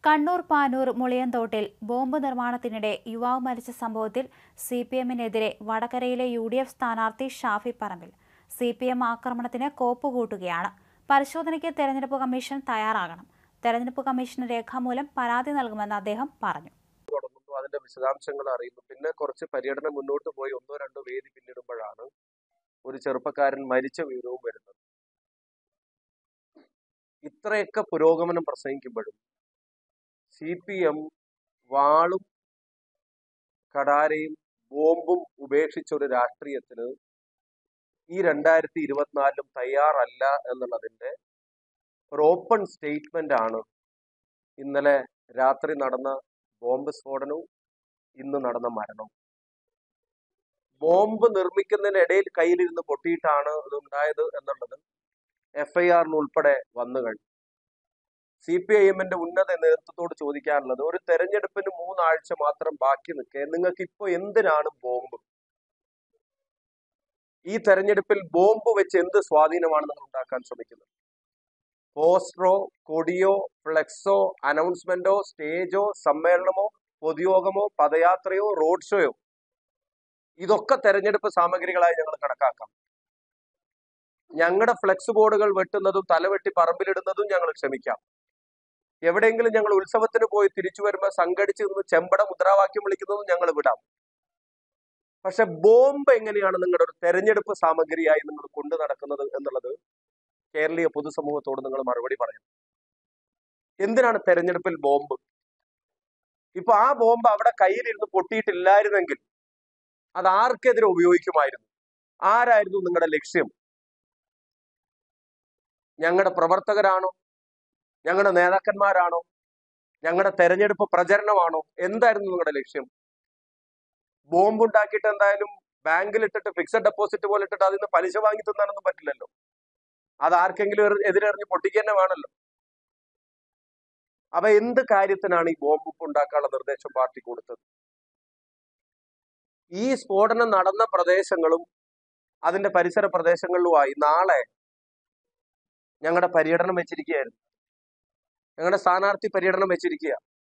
കണ്ണൂർ പാനൂർ മുളിയന്തോട്ടിൽ ബോംബ് നിർമ്മാണത്തിനിടെ യുവാവ് മരിച്ച സംഭവത്തിൽ സിപിഎമ്മിനെതിരെ വടകരയിലെ UDF സ്ഥാനാർത്ഥി ഷാഫി പറമ്പിൽ. സിപിഎം ആക്രമണത്തിന് കോപ്പുകൂട്ടുകയാണ്. പരിശോധനയ്ക്ക് തെരഞ്ഞെടുപ്പ് കമ്മീഷൻ തയ്യാറാകണം. തെരഞ്ഞെടുപ്പ് കമ്മീഷന് രേഖാമൂലം പരാതി നൽകുമെന്ന് അദ്ദേഹം പറഞ്ഞു. അതിന്റെ വിശദാംശങ്ങൾ അറിയുന്നു. പിന്നെ കുറച്ച് പര്യടനം മുന്നോട്ട് പോയി 1-2 വേദി പിന്നിടുമ്പോഴാണ് ഒരു ചെറുപ്പക്കാരൻ മരിച്ച വിവരവും വരുന്നത്. ഇത്രയൊക്കെ പുരോഗമനം പ്രസംഗിക്കുമ്പോഴും CPM വാളും കടാരയും ബോംബും ഉപേക്ഷിച്ച ഒരു രാഷ്ട്രീയത്തിന് ഈ 2024 തയ്യാറല്ല എന്നുള്ളതിന്റെ ഒരു ഓപ്പൺ സ്റ്റേറ്റ്മെന്റ് ആണ് ഇന്നലെ രാത്രി നടന്ന ബോംബ് സ്ഫോടനവും ഇന്ന് നടന്ന മരണവും. ബോംബ് നിർമ്മിക്കുന്നതിനിടയിൽ കയ്യിലിരുന്ന് പൊട്ടിയിട്ടാണ് ഇത് ഉണ്ടായത് എന്നുള്ളത് FIR ഉൾപ്പെടെ വന്നു കഴിഞ്ഞു. CPIM-ന്റെ ഉന്നത നേതൃത്വത്തോട് ചോദിക്കാനുള്ളത്, ഒരു തെരഞ്ഞെടുപ്പിന് 3 ആഴ്ച മാത്രം ബാക്കി നിൽക്കെ നിങ്ങൾക്ക് ഇപ്പൊ എന്തിനാണ് ബോംബ്? ഈ തെരഞ്ഞെടുപ്പിൽ ബോംബ് വെച്ച് എന്ത് സ്വാധീനമാണ് നിങ്ങൾ ഉണ്ടാക്കാൻ ശ്രമിക്കുന്നത്? പോസ്റ്ററോ, കൊടിയോ, ഫ്ലെക്സോ, അനൗൺസ്മെന്റോ, സ്റ്റേജോ, സമ്മേളനമോ, പൊതുയോഗമോ, പദയാത്രയോ, റോഡ് ഷോയോ, ഇതൊക്കെ തെരഞ്ഞെടുപ്പ് സാമഗ്രികളായി ഞങ്ങൾ കണക്കാക്കാം. ഞങ്ങളുടെ ഫ്ലെക്സ് ബോർഡുകൾ വെട്ടുന്നതും തലവെട്ടി പറമ്പിലിടുന്നതും ഞങ്ങൾ ക്ഷമിക്കാം. എവിടെയെങ്കിലും ഞങ്ങൾ ഉത്സവത്തിന് പോയി തിരിച്ചു വരുമ്പോൾ സംഘടിച്ച് നിന്ന് ചെമ്പട മുദ്രാവാക്യം വിളിക്കുന്നതും ഞങ്ങൾ വിടാം. പക്ഷെ ബോംബ് എങ്ങനെയാണ് നിങ്ങളുടെ ഒരു തെരഞ്ഞെടുപ്പ് സാമഗ്രിയായി നിങ്ങൾ കൊണ്ടു നടക്കുന്നത് എന്നുള്ളത് കേരളീയ പൊതുസമൂഹത്തോട് നിങ്ങൾ മറുപടി പറയണം. എന്തിനാണ് തെരഞ്ഞെടുപ്പിൽ ബോംബ്? ഇപ്പൊ ആ ബോംബ് അവിടെ കയ്യിലിരുന്ന് പൊട്ടിയിട്ടില്ലായിരുന്നെങ്കിൽ അത് ആർക്കെതിരെ ഉപയോഗിക്കുമായിരുന്നു? ആരായിരുന്നു നിങ്ങളുടെ ലക്ഷ്യം? ഞങ്ങളുടെ പ്രവർത്തകരാണോ? ഞങ്ങളുടെ നേതാക്കന്മാരാണോ? ഞങ്ങളുടെ തെരഞ്ഞെടുപ്പ് പ്രചരണമാണോ? എന്തായിരുന്നു നിങ്ങളുടെ ലക്ഷ്യം? ബോംബ് ഉണ്ടാക്കിയിട്ട് എന്തായാലും ബാങ്കിലിട്ടിട്ട് ഫിക്സഡ് ഡെപ്പോസിറ്റ് പോലെ ഇട്ടിട്ട് അതിൽ നിന്ന് പലിശ വാങ്ങി തിന്നാനൊന്നും പറ്റില്ലല്ലോ. അത് ആർക്കെങ്കിലും എതിരെറിഞ്ഞ് പൊട്ടിക്കുക തന്നെ വേണമല്ലോ. അപ്പൊ എന്ത് കാര്യത്തിനാണ് ഈ ബോംബ് ഉണ്ടാക്കാനുള്ള നിർദ്ദേശം പാർട്ടി കൊടുത്തത്? ഈ സ്ഫോടനം നടന്ന പ്രദേശങ്ങളും അതിന്റെ പരിസര പ്രദേശങ്ങളിലുമായി നാളെ ഞങ്ങളുടെ പര്യടനം വെച്ചിരിക്കുകയായിരുന്നു. ഞങ്ങളുടെ സ്ഥാനാർത്ഥി പര്യടനം വെച്ചിരിക്കുക.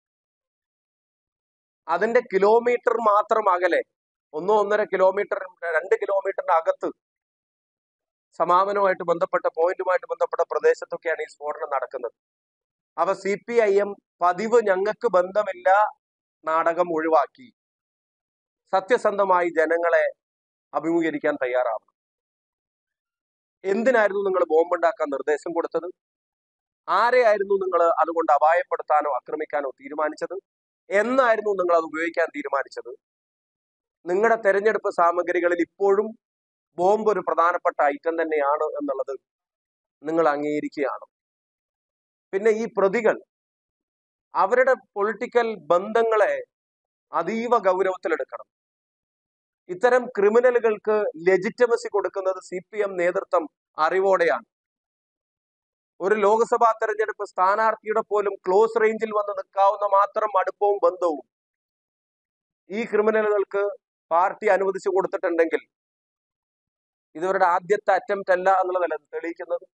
അതിന്റെ കിലോമീറ്റർ മാത്രം അകലെ, 1-1.5 കിലോമീറ്റർ, 2 കിലോമീറ്ററിന്റെ അകത്ത് സമാപനവുമായിട്ട് ബന്ധപ്പെട്ട പോയിന്റുമായിട്ട് ബന്ധപ്പെട്ട പ്രദേശത്തൊക്കെയാണ് ഈ സ്ഫോടനം നടക്കുന്നത്. അവ CPIM പതിവ് ഞങ്ങൾക്ക് ബന്ധമില്ല നാടകം ഒഴിവാക്കി സത്യസന്ധമായി ജനങ്ങളെ അഭിമുഖീകരിക്കാൻ തയ്യാറാവണം. എന്തിനായിരുന്നു നിങ്ങൾ ബോംബുണ്ടാക്കാൻ നിർദ്ദേശം കൊടുത്തത്? ആരെയായിരുന്നു നിങ്ങൾ അതുകൊണ്ട് അപായപ്പെടുത്താനോ ആക്രമിക്കാനോ തീരുമാനിച്ചത്? എന്നായിരുന്നു നിങ്ങൾ അത് ഉപയോഗിക്കാൻ തീരുമാനിച്ചത്? നിങ്ങളുടെ തെരഞ്ഞെടുപ്പ് സാമഗ്രികളിൽ ഇപ്പോഴും ബോംബ് ഒരു പ്രധാനപ്പെട്ട ഐറ്റം തന്നെയാണ് എന്നുള്ളത് നിങ്ങൾ അംഗീകരിക്കുകയാണ്. പിന്നെ ഈ പ്രതികൾ അവരുടെ പൊളിറ്റിക്കൽ ബന്ധങ്ങളെ അതീവ ഗൗരവത്തിലെടുക്കണം. ഇത്തരം ക്രിമിനലുകൾക്ക് ലെജിറ്റമസി കൊടുക്കുന്നത് CPM നേതൃത്വം അറിവോടെയാണ്. ഒരു ലോക്സഭാ തെരഞ്ഞെടുപ്പ് സ്ഥാനാർത്ഥിയുടെ പോലും ക്ലോസ് റേഞ്ചിൽ വന്ന് നിൽക്കാവുന്ന മാത്രം അടുപ്പവും ബന്ധവും ഈ ക്രിമിനലുകൾക്ക് പാർട്ടി അനുവദിച്ചു കൊടുത്തിട്ടുണ്ടെങ്കിൽ ഇവരുടെ ആദ്യത്തെ അറ്റംപ്റ്റ് അല്ല എന്നുള്ളതല്ല തെളിയിക്കുന്നത്.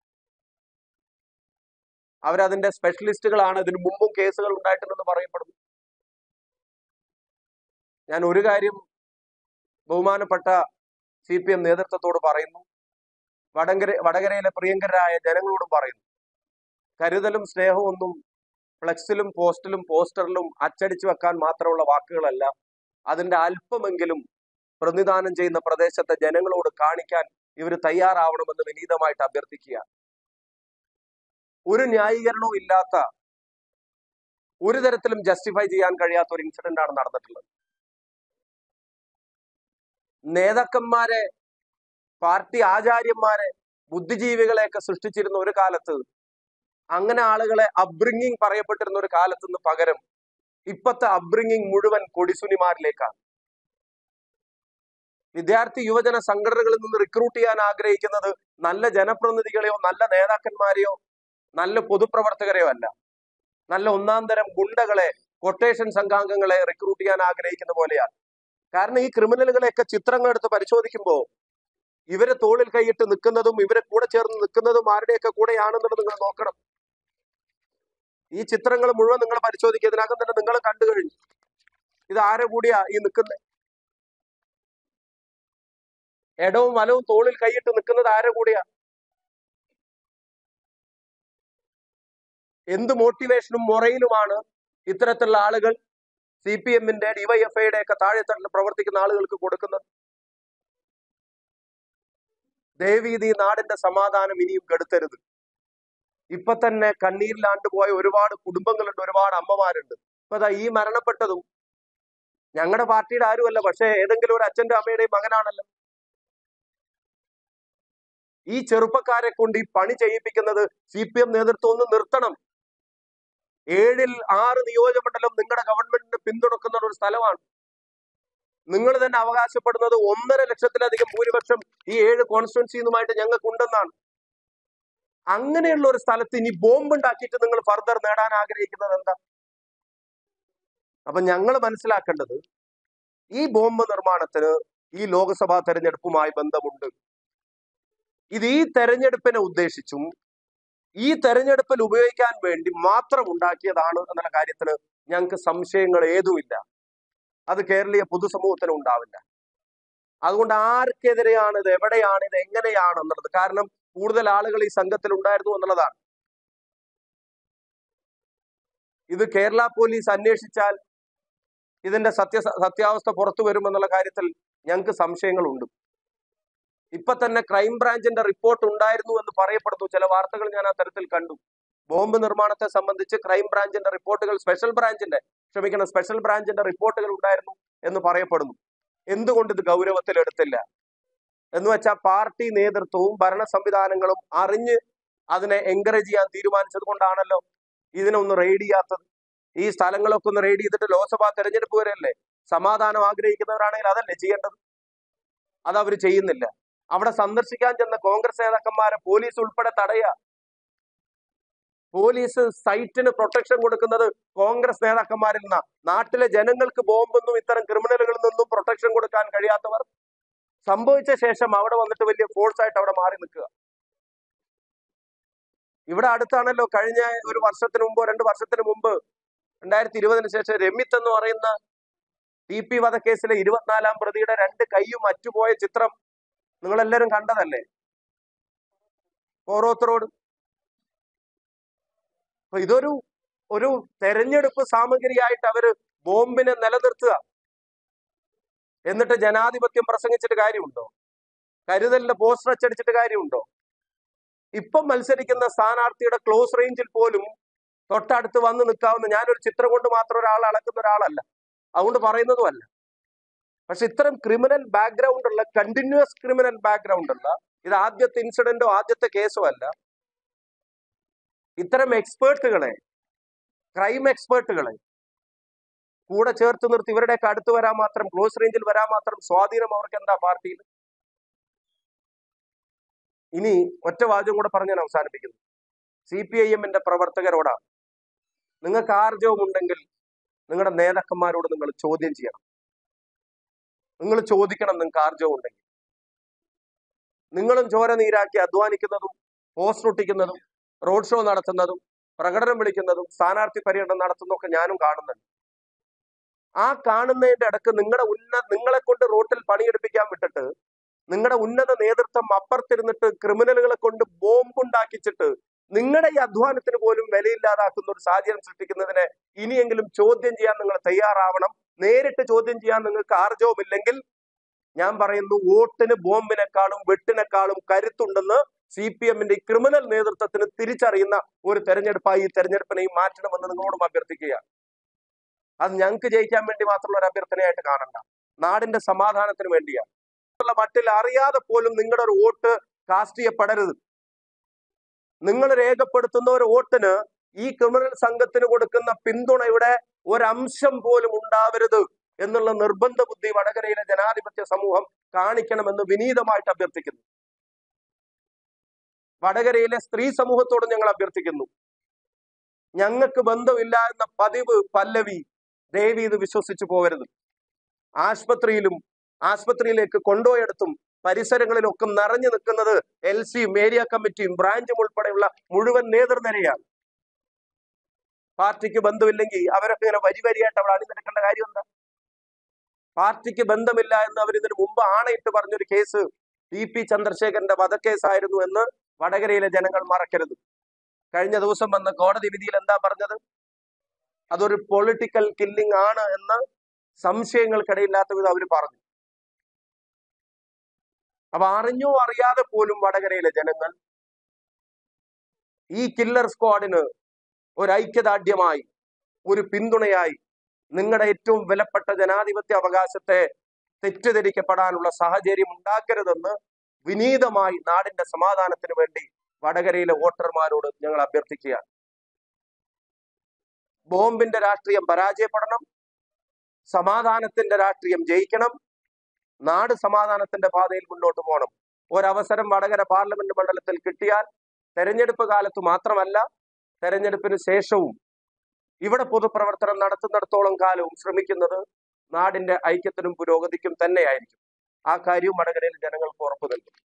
അവരതിന്റെ സ്പെഷ്യലിസ്റ്റുകളാണ്. ഇതിനു മുമ്പും കേസുകൾ ഉണ്ടായിട്ടുണ്ടെന്ന് പറയപ്പെടുന്നു. ഞാൻ ഒരു കാര്യം ബഹുമാനപ്പെട്ട CPM നേതൃത്വത്തോട് പറയുന്നു, വടകരയിലെ പ്രിയങ്കരായ ജനങ്ങളോടും പറയുന്നു, കരുതലും സ്നേഹവും ഒന്നും ഫ്ലെക്സിലും പോസ്റ്ററിലും അച്ചടിച്ചു വെക്കാൻ മാത്രമുള്ള വാക്കുകളല്ല. അതിന്റെ അല്പമെങ്കിലും പ്രതിദാനം ചെയ്യുന്ന പ്രദേശത്തെ ജനങ്ങളോട് കാണിക്കാൻ ഇവർ തയ്യാറാവണമെന്ന് വിനീതമായിട്ട് അഭ്യർത്ഥിക്കുക. ഒരു ന്യായീകരണവും ഇല്ലാത്ത, ഒരു തരത്തിലും ജസ്റ്റിഫൈ ചെയ്യാൻ കഴിയാത്ത ഒരു ഇൻസിഡന്റ് ആണ് നടന്നിട്ടുള്ളത്. നേതാക്കന്മാരെ, പാർട്ടി ആചാര്യന്മാരെ, ബുദ്ധിജീവികളെയൊക്കെ സൃഷ്ടിച്ചിരുന്ന ഒരു കാലത്ത്, അങ്ങനെ ആളുകളെ അബ്രിങ്ങിങ് പറയപ്പെട്ടിരുന്ന ഒരു കാലത്തുനിന്ന് പകരം ഇപ്പത്തെ അബ്രിങ്ങിങ് മുഴുവൻ കൊടിസുനിമാരിലേക്കാണ്. വിദ്യാർത്ഥി യുവജന സംഘടനകളിൽ നിന്ന് റിക്രൂട്ട് ചെയ്യാൻ ആഗ്രഹിക്കുന്നത് നല്ല ജനപ്രതിനിധികളെയോ നല്ല നേതാക്കന്മാരെയോ നല്ല പൊതുപ്രവർത്തകരെയോ അല്ല, നല്ല ഒന്നാം തരം ഗുണ്ടകളെ, കൊട്ടേഷൻ സംഘാംഗങ്ങളെ റിക്രൂട്ട് ചെയ്യാൻ ആഗ്രഹിക്കുന്ന പോലെയാണ്. കാരണം ഈ ക്രിമിനലുകളെയൊക്കെ ചിത്രങ്ങൾ എടുത്ത് പരിശോധിക്കുമ്പോൾ ഇവരെ തോളിൽ കൈയിട്ട് നിൽക്കുന്നതും ഇവരെ കൂടെ ചേർന്ന് നിൽക്കുന്നതും ആരുടെയൊക്കെ കൂടെയാണെന്നുള്ളത് നിങ്ങൾ നോക്കണം. ഈ ചിത്രങ്ങൾ മുഴുവൻ നിങ്ങൾ പരിശോധിക്കുക. ഇതിനകം തന്നെ നിങ്ങൾ കണ്ടു കഴിഞ്ഞു. ഇത് ആരെ കൂടിയാ ഈ നിൽക്കുന്നത്? ഇടവും വലവും തോളിൽ കൈയിട്ട് നിൽക്കുന്നത് ആരെ കൂടിയാ? എന്ത് മോട്ടിവേഷനും മൊറയിലുമാണ് ഇത്തരത്തിലുള്ള ആളുകൾ CPM-ന്റെ DYFI-യുടെ ഒക്കെ താഴെത്തട്ടിൽ പ്രവർത്തിക്കുന്ന ആളുകൾക്ക് കൊടുക്കുന്നത്? ദയവീത് ഈ നാടിന്റെ സമാധാനം ഇനിയും കെടുത്തരുത്. ഇപ്പൊ തന്നെ കണ്ണീരിലാണ്ടുപോയ ഒരുപാട് കുടുംബങ്ങളുണ്ട്, ഒരുപാട് അമ്മമാരുണ്ട്. ഇപ്പൊ ദാ ഈ മരണപ്പെട്ടതും ഞങ്ങളുടെ പാർട്ടിയുടെ ആരുമല്ല, പക്ഷെ ഏതെങ്കിലും ഒരു അച്ഛന്റെ അമ്മയുടെയും മകനാണല്ലോ. ഈ ചെറുപ്പക്കാരെ കൊണ്ട് ഈ പണി ചെയ്യിപ്പിക്കുന്നത് CPM നേതൃത്വം ഒന്ന് നിർത്തണം. 7-ൽ 6 നിയോജകമണ്ഡലം നിങ്ങളുടെ ഗവൺമെന്റിന് പിന്തുണക്കുന്ന ഒരു സ്ഥലമാണ്. നിങ്ങൾ തന്നെ അവകാശപ്പെടുന്നത് 1.5 ലക്ഷത്തിലധികം ഭൂരിപക്ഷം ഈ 7 കോൺസ്റ്റിറ്റ്യുവൻസിയുമായിട്ട് ഞങ്ങൾക്ക് ഉണ്ടെന്നാണ്. അങ്ങനെയുള്ള ഒരു സ്ഥലത്ത് ഇനി ബോംബ് ഉണ്ടാക്കിയിട്ട് നിങ്ങൾ ഫർദർ നേടാൻ ആഗ്രഹിക്കുന്നത് എന്താ? അപ്പൊ ഞങ്ങൾ മനസ്സിലാക്കേണ്ടത് ഈ ബോംബ് നിർമ്മാണത്തിന് ഈ ലോക്സഭാ തെരഞ്ഞെടുപ്പുമായി ബന്ധമുണ്ട്. ഇത് ഈ തെരഞ്ഞെടുപ്പിനെ ഉദ്ദേശിച്ചും ഈ തെരഞ്ഞെടുപ്പിൽ ഉപയോഗിക്കാൻ വേണ്ടി മാത്രം ഉണ്ടാക്കിയതാണ് എന്നുള്ള കാര്യത്തിന് ഞങ്ങൾക്ക് സംശയങ്ങൾ ഏതുമില്ല. അത് കേരളീയ പൊതുസമൂഹത്തിന് ഉണ്ടാവില്ല. അതുകൊണ്ട് ആർക്കെതിരെയാണ് ഇത്, എവിടെയാണ് ഇത്, എങ്ങനെയാണ് എന്നുള്ളത്, കാരണം കൂടുതൽ ആളുകൾ ഈ സംഘത്തിൽ ഉണ്ടായിരുന്നു എന്നുള്ളതാണ്. ഇത് കേരള പോലീസ് അന്വേഷിച്ചാൽ ഇതിന്റെ സത്യാവസ്ഥ പുറത്തു വരുമെന്നുള്ള കാര്യത്തിൽ ഞങ്ങൾക്ക് സംശയങ്ങളുണ്ട്. ഇപ്പൊ തന്നെ ക്രൈംബ്രാഞ്ചിന്റെ റിപ്പോർട്ട് ഉണ്ടായിരുന്നു എന്ന് പറയപ്പെടുന്നു. ചില വാർത്തകൾ ഞാൻ ആ തരത്തിൽ കണ്ടു. ബോംബ് നിർമ്മാണത്തെ സംബന്ധിച്ച് ക്രൈംബ്രാഞ്ചിന്റെ റിപ്പോർട്ടുകൾ, സ്പെഷ്യൽ ബ്രാഞ്ചിന്റെ റിപ്പോർട്ടുകൾ ഉണ്ടായിരുന്നു എന്ന് പറയപ്പെടുന്നു. എന്തുകൊണ്ട് ഇത് ഗൗരവത്തിൽ എടുത്തില്ല എന്ന് വെച്ചാൽ പാർട്ടി നേതൃത്വവും ഭരണ സംവിധാനങ്ങളും അറിഞ്ഞ് അതിനെ എൻകറേജ് ചെയ്യാൻ തീരുമാനിച്ചത് കൊണ്ടാണല്ലോ ഇതിനൊന്ന് റെയ്ഡ് ചെയ്യാത്തത്. ഈ സ്ഥലങ്ങളൊക്കെ ഒന്ന് റെയ്ഡ് ചെയ്തിട്ട് ലോക്സഭാ തെരഞ്ഞെടുപ്പ് വരെയല്ലേ. സമാധാനം ആഗ്രഹിക്കുന്നവരാണെങ്കിൽ അതല്ലേ ചെയ്യേണ്ടത്. അതവർ ചെയ്യുന്നില്ല. അവിടെ സന്ദർശിക്കാൻ ചെന്ന കോൺഗ്രസ് നേതാക്കന്മാരെ പോലീസ് ഉൾപ്പെടെ തടയുക. പോലീസ് സൈറ്റിന് പ്രൊട്ടക്ഷൻ കൊടുക്കുന്നത് കോൺഗ്രസ് നേതാക്കന്മാരിൽ നിന്നാ. നാട്ടിലെ ജനങ്ങൾക്ക് ബോംബൊന്നും ഇത്തരം ക്രിമിനലുകളിൽ നിന്നും പ്രൊട്ടക്ഷൻ കൊടുക്കാൻ കഴിയാത്തവർ സംഭവിച്ച ശേഷം അവിടെ വന്നിട്ട് വലിയ ഫോഴ്സ് ആയിട്ട് അവിടെ മാറി നിൽക്കുക. ഇവിടെ അടുത്താണല്ലോ കഴിഞ്ഞ ഒരു വർഷത്തിന് മുമ്പോ 2 വർഷത്തിന് മുമ്പ് 2020 ശേഷം രമിത്ത് എന്ന് പറയുന്ന TP വധക്കേസിലെ 24-ാം പ്രതിയുടെ 2 കൈയും അറ്റുപോയ ചിത്രം നിങ്ങളെല്ലാരും കണ്ടതല്ലേ, ഓരോത്ത് റോഡ്. അപ്പൊ ഇതൊരു തെരഞ്ഞെടുപ്പ് സാമഗ്രിയായിട്ട് അവര് ബോംബിനെ നിലനിർത്തുക. എന്നിട്ട് ജനാധിപത്യം പ്രസംഗിച്ചിട്ട് കാര്യമുണ്ടോ? കരുതലിന്റെ പോസ്റ്റർ അച്ചടിച്ചിട്ട് കാര്യമുണ്ടോ? ഇപ്പം മത്സരിക്കുന്ന സ്ഥാനാർത്ഥിയുടെ ക്ലോസ് റേഞ്ചിൽ പോലും തൊട്ടടുത്ത് വന്ന് നിൽക്കാവുന്ന, ഞാനൊരു ചിത്രം കൊണ്ട് മാത്രം ഒരാൾ അളക്കുന്ന ഒരാളല്ല, അതുകൊണ്ട് പറയുന്നതുമല്ല. പക്ഷെ ഇത്തരം ക്രിമിനൽ ബാക്ക്ഗ്രൗണ്ട് ഉള്ള, കണ്ടിന്യൂസ് ക്രിമിനൽ ബാക്ക്ഗ്രൗണ്ട് ഉള്ള, ഇത് ആദ്യത്തെ ഇൻസിഡന്റോ ആദ്യത്തെ കേസോ അല്ല, ഇത്തരം എക്സ്പേർട്ടുകളെ, ക്രൈം എക്സ്പേർട്ടുകളെ കൂടെ ചേർത്ത് നിർത്തി ഇവരുടെയൊക്കെ അടുത്ത് വരാൻ മാത്രം, ക്ലോസ് റേഞ്ചിൽ വരാൻ മാത്രം സ്വാധീനം അവർക്ക് എന്താ പാർട്ടിയിൽ? ഇനി ഒറ്റ വാചകം കൂടെ പറഞ്ഞ് ഞാൻ അവസാനിപ്പിക്കുന്നു. CPIM-ന്റെ പ്രവർത്തകരോടാണ്, നിങ്ങൾക്ക് ആർജവമുണ്ടെങ്കിൽ നിങ്ങളുടെ നേതാക്കന്മാരോട് നിങ്ങൾ ചോദ്യം ചെയ്യണം. നിങ്ങൾ ചോദിക്കണം, നിങ്ങൾക്ക് ആർജവം ഉണ്ടെങ്കിൽ. നിങ്ങളും ചോര നീരാക്കി അധ്വാനിക്കുന്നതും പോസ്റ്റർ ഒട്ടിക്കുന്നതും റോഡ് ഷോ നടത്തുന്നതും പ്രകടനം വിളിക്കുന്നതും സ്ഥാനാർത്ഥി പര്യടനം നടത്തുന്നതൊക്കെ ഞാനും കാണുന്നുണ്ട്. ആ കാണുന്നതിന്റെ ഇടക്ക് നിങ്ങളെ കൊണ്ട് റോട്ടിൽ പണിയെടുപ്പിക്കാൻ വിട്ടിട്ട് നിങ്ങളുടെ ഉന്നത നേതൃത്വം അപ്പുറത്തിരുന്നിട്ട് ക്രിമിനലുകളെ കൊണ്ട് ബോംബുണ്ടാക്കിച്ചിട്ട് നിങ്ങളുടെ ഈ അധ്വാനത്തിന് പോലും വിലയില്ലാതാക്കുന്ന ഒരു സാഹചര്യം സൃഷ്ടിക്കുന്നതിനെ ഇനിയെങ്കിലും ചോദ്യം ചെയ്യാൻ നിങ്ങൾ തയ്യാറാവണം. നേരിട്ട് ചോദ്യം ചെയ്യാൻ നിങ്ങൾക്ക് ആർജവമില്ലെങ്കിൽ ഞാൻ പറയുന്നു, വോട്ടിന് ബോംബിനെക്കാളും വെട്ടിനെക്കാളും കരുത്തുണ്ടെന്ന് CPM-ന്റെ ക്രിമിനൽ നേതൃത്വത്തിന് തിരിച്ചറിയുന്ന ഒരു തെരഞ്ഞെടുപ്പായി ഈ തെരഞ്ഞെടുപ്പിനെയും മാറ്റണമെന്ന് നിങ്ങളോടും അഭ്യർത്ഥിക്കുകയാണ്. അത് ഞങ്ങൾക്ക് ജയിക്കാൻ വേണ്ടി മാത്രമുള്ള ഒരു അഭ്യർത്ഥനയായിട്ട് കാണണ്ട, നാടിന്റെ സമാധാനത്തിന് വേണ്ടിയാണ്. മട്ടിൽ അറിയാതെ പോലും നിങ്ങളുടെ ഒരു വോട്ട് കാസ്റ്റ് ചെയ്യപ്പെടരുത്. നിങ്ങൾ രേഖപ്പെടുത്തുന്ന ഒരു വോട്ടിന് ഈ ക്രിമിനൽ സംഘത്തിന് കൊടുക്കുന്ന പിന്തുണയുടെ ഒരംശം പോലും ഉണ്ടാവരുത് എന്നുള്ള നിർബന്ധ ബുദ്ധി വടകരയിലെ ജനാധിപത്യ സമൂഹം കാണിക്കണമെന്ന് വിനീതമായിട്ട് അഭ്യർത്ഥിക്കുന്നു. വടകരയിലെ സ്ത്രീ സമൂഹത്തോട് ഞങ്ങൾ അഭ്യർത്ഥിക്കുന്നു. ഞങ്ങൾക്ക് ബന്ധമില്ല എന്ന പതിവ് പല്ലവി ദേവി ഇത് വിശ്വസിച്ചു പോകരുത്. ആശുപത്രിയിലേക്ക് കൊണ്ടുപോയെടുത്തും പരിസരങ്ങളിലൊക്കെ നിറഞ്ഞു നിൽക്കുന്നത് LC-യും ഏരിയ കമ്മിറ്റിയും ബ്രാഞ്ചും ഉൾപ്പെടെയുള്ള മുഴുവൻ നേതൃനിരയാണ്. പാർട്ടിക്ക് ബന്ധമില്ലെങ്കിൽ അവരൊക്കെ ഇങ്ങനെ വരിയായിട്ട് അവിടെ അണിനിരക്കേണ്ട കാര്യം എന്താ? പാർട്ടിക്ക് ബന്ധമില്ല എന്ന് അവർ ഇതിനു മുമ്പ് ആണയിട്ട് പറഞ്ഞൊരു കേസ് ടി.പി. ചന്ദ്രശേഖരന്റെ വധക്കേസായിരുന്നു എന്ന് വടകരയിലെ ജനങ്ങൾ മറക്കരുത്. കഴിഞ്ഞ ദിവസം വന്ന കോടതി വിധിയിൽ എന്താ പറഞ്ഞത്? അതൊരു പൊളിറ്റിക്കൽ കില്ലിംഗ് ആണ് എന്ന് സംശയങ്ങൾക്കിടയില്ലാത്ത വിധം അവർ പറഞ്ഞു. അപ്പൊ അറിഞ്ഞോ അറിയാതെ പോലും വടകരയിലെ ജനങ്ങൾ ഈ കില്ലർ സ്ക്വാഡിന് ഒരു ഐക്യദാർഢ്യമായി, ഒരു പിന്തുണയായി, നിങ്ങളുടെ ഏറ്റവും വിലപ്പെട്ട ജനാധിപത്യ അവകാശത്തെ തെറ്റിദ്ധരിക്കപ്പെടാനുള്ള സാഹചര്യം ഉണ്ടാക്കരുതെന്ന് വിനീതമായി നാടിന്റെ സമാധാനത്തിന് വേണ്ടി വടകരയിലെ വോട്ടർമാരോട് ഞങ്ങൾ അഭ്യർത്ഥിക്കുകയാണ്. ബോംബിന്റെ രാഷ്ട്രീയം പരാജയപ്പെടണം, സമാധാനത്തിന്റെ രാഷ്ട്രീയം ജയിക്കണം, നാട് സമാധാനത്തിന്റെ പാതയിൽ മുന്നോട്ട് പോകണം. ഒരവസരം വടകര പാർലമെന്റ് മണ്ഡലത്തിൽ കിട്ടിയാൽ തെരഞ്ഞെടുപ്പ് കാലത്ത് മാത്രമല്ല, തെരഞ്ഞെടുപ്പിന് ശേഷവും ഇവിടെ പൊതുപ്രവർത്തനം നടത്തുന്നിടത്തോളം കാലവും ശ്രമിക്കുന്നത് നാടിന്റെ ഐക്യത്തിനും പുരോഗതിക്കും തന്നെയായിരിക്കും. ആ കാര്യവും വടകരയിൽ ജനങ്ങൾക്ക് ഉറപ്പു നൽകും.